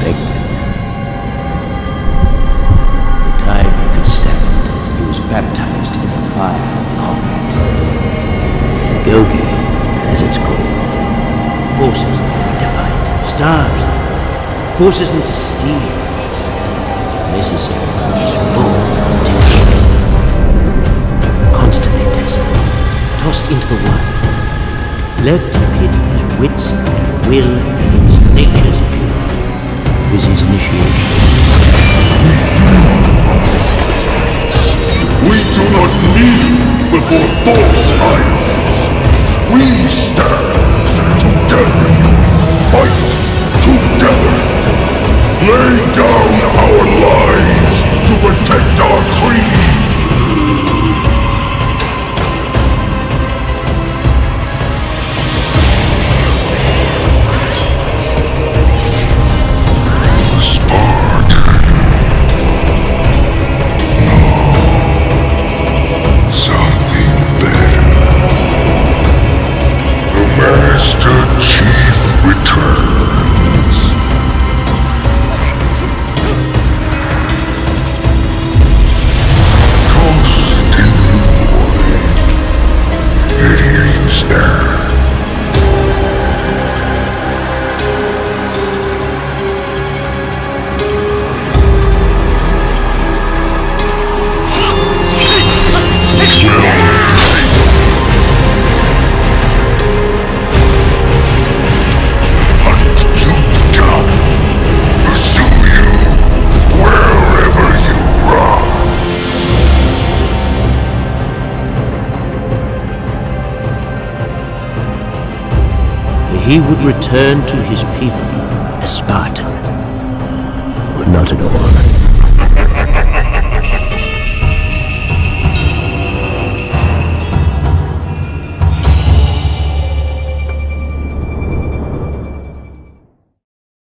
expected. The time he could stand, he was baptized in the fire of combat. And Gogi, as it's called, forces them to fight, starves them, forces them to steal. Necessary is full of temptation. Constantly tested, tossed into the wild, left to pit his wits and will against nature's fury, was his initiation. We do not kneel before false idols. We stand together, fight together, lay down our lives to protect our creed. He would return to his people as Spartan, or not at all.